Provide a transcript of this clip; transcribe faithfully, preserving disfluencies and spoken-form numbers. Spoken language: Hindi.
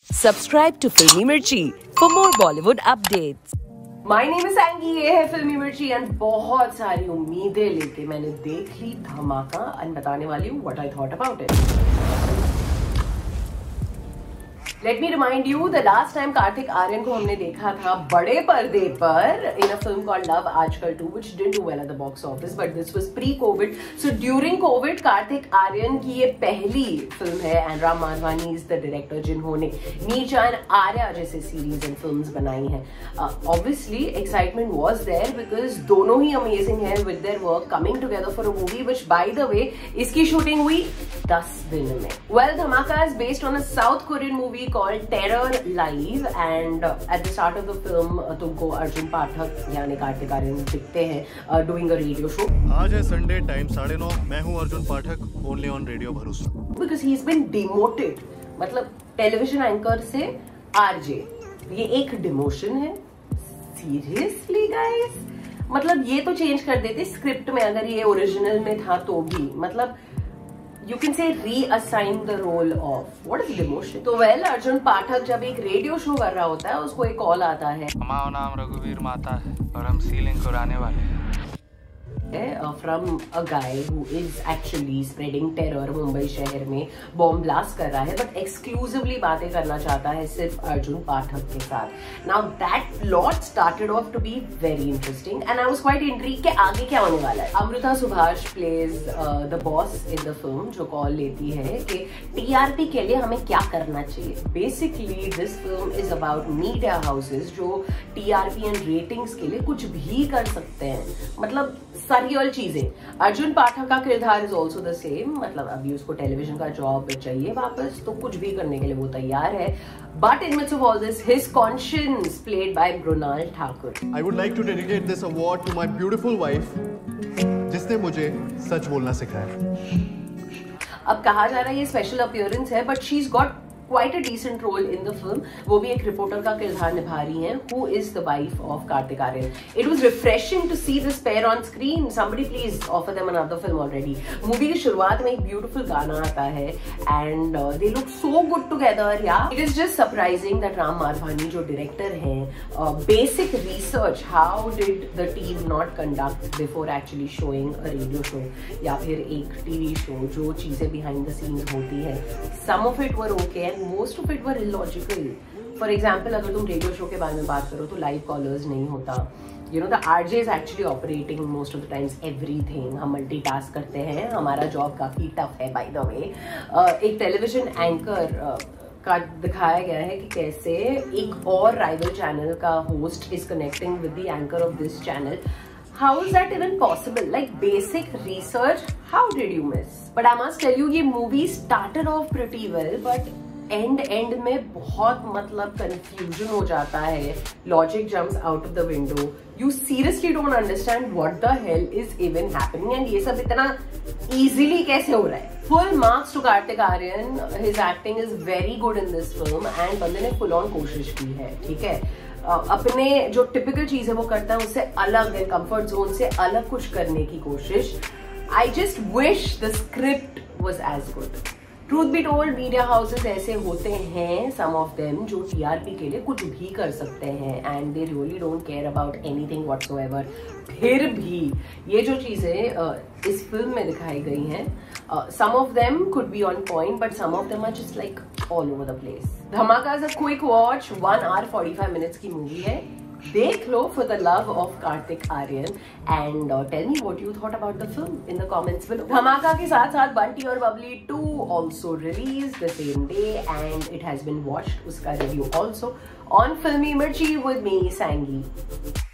Subscribe to Filmy Mirchi for more Bollywood updates. My name is Angie, ये है फिल्मी मिर्ची एंड बहुत सारी उम्मीदें लेके मैंने देख ली धमाका एंड बताने वाली हूँ what I thought about it. Let me remind you, the last time Kartik Aaryan को हमने देखा था बड़े पर्दे पर in a film called Love Aajkal two, which didn't do well at the box office, but this was pre-COVID. So during COVID, Kartik Aaryan की ये पहली फिल्म है and Ram Madhvani is the director जिन्होंने नीचा एंड आर्या जैसे सीरीज एंड फिल्म्स बनाई हैं. uh, Obviously, excitement was there because दोनों ही amazing हैं with their work coming together for a movie, which by the way, इसकी शूटिंग हुई दस दिन में. Well, Dhamaka is based on a South Korean movie called Terror Live and uh, at the start of the film uh, तुमको अर्जुन पाठक यानी कार्तिक आर्यन दिखते हैं uh, doing a radio show. आज है संडे, टाइम साढ़े नौ. मैं हूँ Arjun Pathak, only on radio Bharosa. Because he's been demoted, मतलब टेलीविजन एंकर से आरजे, ये एक डिमोशन है. Seriously guys, मतलब ये तो चेंज कर देते स्क्रिप्ट में, अगर ये ओरिजिनल में था तो भी, मतलब you can say reassign the role of what is demotion. तो well, अर्जुन पाठक जब एक रेडियो शो कर रहा होता है उसको एक कॉल आता है. हमारा नाम रघुवीर माता है और हम सीलिंग को आने वाले हैं. Uh, from a guy who is actually spreading terror Mumbai शहर में बॉम्ब ब्लास्ट कर रहा है, but exclusively बातें करना चाहता है सिर्फ अर्जुन पाठक के साथ. Now that plot started off to be very interesting and I was quite intrigued कि आगे क्या होने वाला है. Amruta Subhash plays uh, the boss in the film जो कॉल लेती है कि T R P के लिए हमें क्या करना चाहिए. Basically this film is about media houses जो T R P and ratings के लिए कुछ भी कर सकते हैं, मतलब सरियल चीजें. अर्जुन पाठक का किरदार इज ऑल्सो द सेम, मतलब अभी उसको टेलीविजन का जॉब चाहिए वापस तो कुछ भी करने के लिए वो तैयार है. But in midst of all this, his conscience played by Brunal Thakur. I would like to dedicate this award to my beautiful wife, जिसने मुझे सच बोलना सिखाया. अब कहा जा रहा है ये स्पेशल अपीयरेंस है, but she's got quite a decent role in the film. वो भी एक रिपोर्टर का किरदार निभा रही हैं, who is the wife of Kartik Aaryan. It was refreshing to see this pair on screen. Somebody please offer them another film already. Movie की शुरुआत में एक beautiful गाना आता है and uh, they look so good together. Yeah, it is just surprising that Ram Madhvani जो director हैं, uh, basic research how did the team not conduct before actually showing a radio show या फिर एक T V show जो चीजें behind the scenes होती है. Some of it were okay. Most of it were illogical. For example, अगर तुम रेडियो शो के बारे में बात करो तो लाइव कॉलर्स नहीं होता. You know, the R J is actually operating most of the times everything. हम मल्टीटास्क करते हैं, हमारा जॉब काफी टफ है by the way. uh, एक टेलीविजन एंकर uh, का दिखाया गया है कि कैसे एक और राइवल चैनल का host is connecting with the anchor of this channel. How is that even possible? Like basic research, how did you miss? But I must tell you, ये movie started off pretty well, but end end में बहुत मतलब कंफ्यूजन हो जाता है. Logic jumps out of the window. You seriously don't understand what the hell is even happening and ये सब इतना इजीली कैसे हो रहा है. Full marks to Kartik Aaryan. His acting is very good in this film and बंदे ने फुल ऑन कोशिश की है. ठीक है, uh, अपने जो टिपिकल चीज है वो करता है, उससे अलग है, कंफर्ट जोन से अलग कुछ करने की कोशिश. I just wish the script was as good. Truth be told, media houses ऐसे होते हैं, सम ऑफ देम, जो टीआरपी के लिए कुछ भी कर सकते हैं and they really don't care about anything whatsoever. फिर भी ये जो चीजें इस फिल्म में दिखाई गई हैं, some of them could be on point but some of them are just like all over the place. Dhamaka is a quick watch, one hour forty five minutes की मूवी है. देख लो for the love of Kartik Aryan and uh, tell me what you thought about the film in the comments below. धमाका के साथ साथ Bunty Aur Babli two also released the same day and it has been watched. उसका review also on Filmy Mirchi with me, Sangi.